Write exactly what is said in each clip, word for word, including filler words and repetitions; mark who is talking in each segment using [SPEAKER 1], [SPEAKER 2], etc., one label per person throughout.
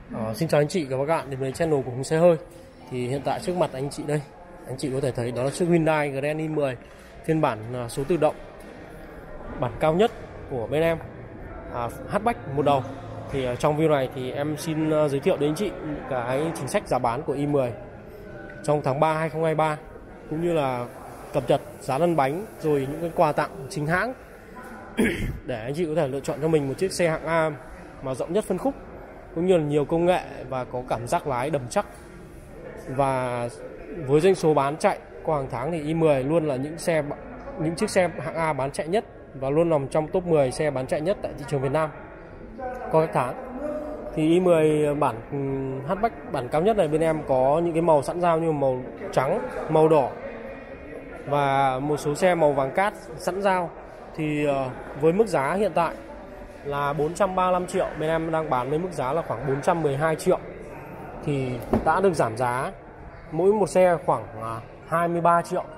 [SPEAKER 1] Uh, xin chào anh chị và các bạn đến với channel của Hùng Xe Hơi. Thì hiện tại trước mặt anh chị đây, anh chị có thể thấy đó là chiếc Hyundai Grand i mười phiên bản uh, số tự động, bản cao nhất của bên em, uh, hatchback một đầu. Thì uh, trong video này thì em xin uh, giới thiệu đến anh chị cái chính sách giá bán của i mười trong tháng ba hai không hai ba, cũng như là cập nhật giá lăn bánh, rồi những cái quà tặng chính hãng để anh chị có thể lựa chọn cho mình một chiếc xe hạng A mà rộng nhất phân khúc, cũng như là nhiều công nghệ và có cảm giác lái đầm chắc. Và với doanh số bán chạy qua hàng tháng thì i mười luôn là những xe những chiếc xe hạng A bán chạy nhất và luôn nằm trong top mười xe bán chạy nhất tại thị trường Việt Nam qua các tháng. Thì i mười bản hatchback bản cao nhất này bên em có những cái màu sẵn giao như màu trắng, màu đỏ và một số xe màu vàng cát sẵn giao. Thì với mức giá hiện tại là bốn trăm ba mươi lăm triệu, bên em đang bán với mức giá là khoảng bốn trăm mười hai triệu, thì đã được giảm giá mỗi một xe khoảng hai mươi ba triệu.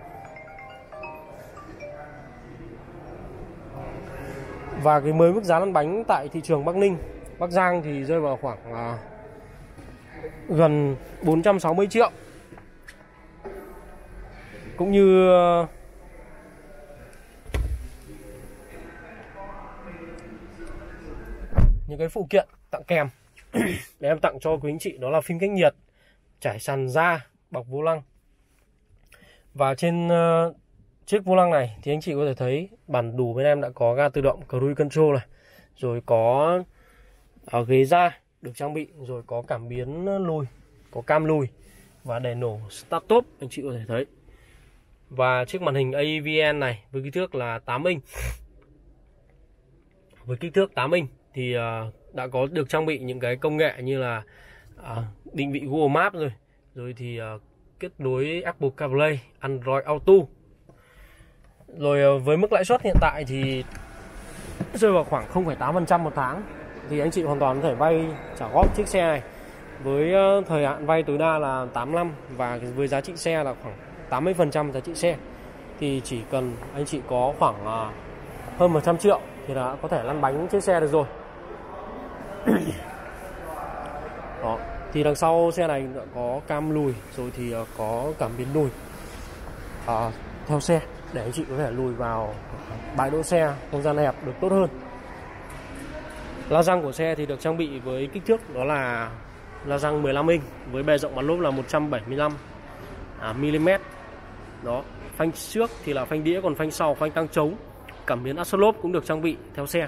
[SPEAKER 1] Và cái mới mức giá lăn bánh tại thị trường Bắc Ninh, Bắc Giang thì rơi vào khoảng uh, gần bốn trăm sáu mươi triệu. Cũng như uh, những cái phụ kiện tặng kèm để em tặng cho quý anh chị, đó là phim cách nhiệt, trải sàn da, bọc vô lăng. Và trên uh, chiếc vô lăng này thì anh chị có thể thấy bản đủ bên em đã có ga tự động cruise control này, rồi có uh, ghế da được trang bị, rồi có cảm biến lùi, có cam lùi và đèn nổ start stop anh chị có thể thấy. Và chiếc màn hình a vê en này với kích thước là tám inch, với kích thước tám inch thì uh, đã có được trang bị những cái công nghệ như là uh, định vị Google Maps, rồi rồi thì uh, kết nối Apple CarPlay, Android Auto. Rồi uh, với mức lãi suất hiện tại thì rơi vào khoảng không phẩy tám phần trăm một tháng, thì anh chị hoàn toàn có thể vay trả góp chiếc xe này với uh, thời hạn vay tối đa là tám năm, và với giá trị xe là khoảng tám mươi phần trăm giá trị xe. Thì chỉ cần anh chị có khoảng uh, hơn một trăm triệu thì đã có thể lăn bánh chiếc xe được rồi. Đó. Thì đằng sau xe này đã có cam lùi, rồi thì có cảm biến lùi à, theo xe để anh chị có thể lùi vào bãi đỗ xe, không gian hẹp được tốt hơn. La răng của xe thì được trang bị với kích thước đó là la răng mười lăm inch với bề rộng mặt lốp là một trăm bảy mươi lăm mi li mét. Đó, phanh trước thì là phanh đĩa, còn phanh sau phanh tăng trống. Cảm biến áp suất lốp cũng được trang bị theo xe.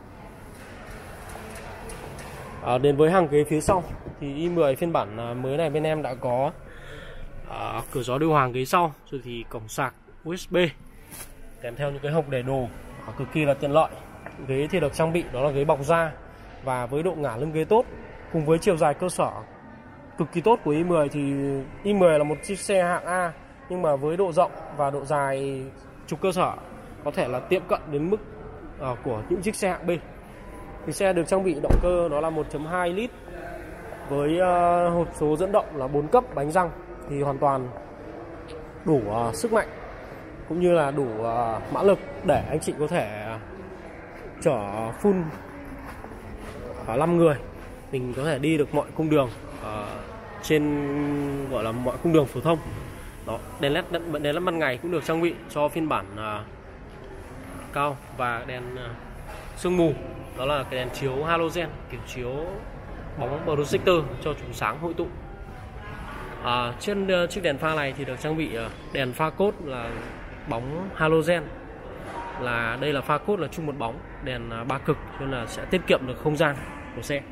[SPEAKER 1] À, đến với hàng ghế phía sau thì i mười phiên bản mới này bên em đã có à, cửa gió điều hòa ghế sau, rồi thì cổng sạc u ét bê kèm theo những cái hộc để đồ à, cực kỳ là tiện lợi. Ghế thì được trang bị đó là ghế bọc da, và với độ ngả lưng ghế tốt cùng với chiều dài cơ sở cực kỳ tốt của i mười thì i mười là một chiếc xe hạng A, nhưng mà với độ rộng và độ dài trục cơ sở có thể là tiệm cận đến mức uh, của những chiếc xe hạng B. Thì xe được trang bị động cơ đó là một phẩy hai lít với uh, hộp số dẫn động là bốn cấp bánh răng, thì hoàn toàn đủ uh, sức mạnh cũng như là đủ uh, mã lực để anh chị có thể uh, chở full uh, năm người. Mình có thể đi được mọi cung đường uh, trên gọi là mọi cung đường phổ thông. Đó, đèn led đèn led ban ngày cũng được trang bị cho phiên bản uh, cao, và đèn uh, sương mù đó là cái đèn chiếu halogen, kiểu chiếu bóng projector cho chúng sáng hội tụ. À, trên uh, chiếc đèn pha này thì được trang bị uh, đèn pha cốt là bóng halogen, là đây là pha cốt là chung một bóng, đèn uh, ba cực cho nên là sẽ tiết kiệm được không gian của xe.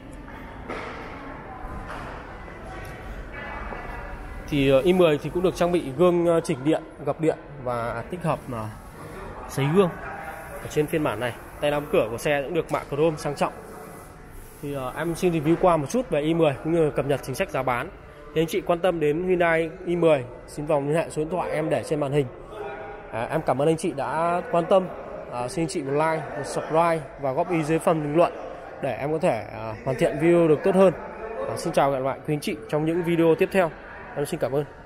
[SPEAKER 1] Thì uh, i mười thì cũng được trang bị gương uh, chỉnh điện, gập điện và tích hợp uh, sấy gương ở trên phiên bản này. Tay nắm cửa của xe cũng được mạ chrome sang trọng. Thì uh, em xin review qua một chút về i mười cũng như cập nhật chính sách giá bán. Thì anh chị quan tâm đến Hyundai i mười, xin vòng liên hệ số điện thoại em để trên màn hình. À, em cảm ơn anh chị đã quan tâm. À, xin anh chị một like, một subscribe và góp ý dưới phần bình luận để em có thể uh, hoàn thiện video được tốt hơn. À, xin chào và hẹn gặp lại quý anh chị trong những video tiếp theo. Em xin cảm ơn.